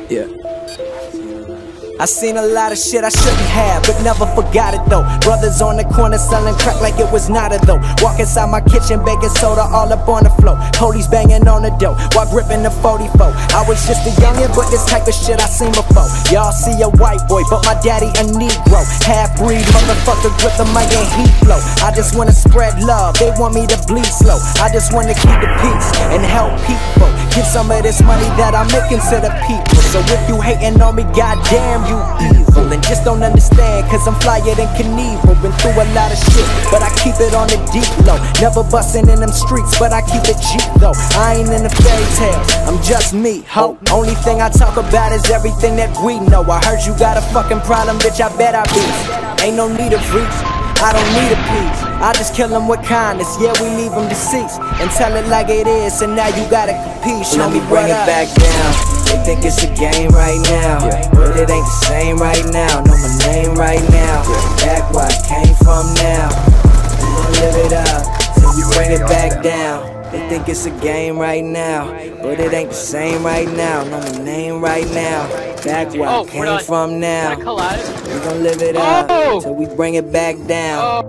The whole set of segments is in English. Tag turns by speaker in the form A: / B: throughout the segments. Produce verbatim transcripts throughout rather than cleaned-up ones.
A: Yeah. I seen a lot of shit I shouldn't have, but never forgot it though. Brothers on the corner selling crack like it was not a though. Walk inside my kitchen, baking soda all up on the floor. Police banging on the door while gripping the forty-four. I was just a youngin', but this type of shit I seen before. Y'all see a white boy, but my daddy a Negro. Half-breed motherfucker with the mic and heat flow. I just wanna spread love, they want me to bleed slow. I just wanna keep the peace and help people. Give some of this money that I'm making to the people. So if you hating on me, goddamn you evil. And just don't understand, cause I'm flyer than Knievel. Been through a lot of shit, but I keep it on the deep low. Never bustin' in them streets, but I keep it cheap though. I ain't in the fairy tales, I'm just me, ho. Only thing I talk about is everything that we know. I heard you got a fucking problem, bitch, I bet I be. Ain't no need of reach, I don't need a piece. I just kill them with kindness, yeah, we leave them deceased. And tell it like it is, and now you gotta compete. Show me bring it back down. They think it's a game right now, but it ain't the same right now. Know my name right now, back where I came from now. We gon' live it up, till we bring it back down. They think it's a game right now, but it ain't the same right now. Know my name right now, back where I came from now. We gon' live it up, till we bring it back down.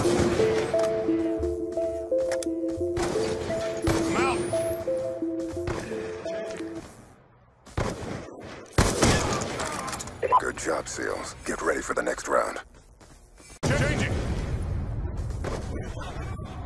B: Good job, SEALs. Get ready for the next round.
C: Changing.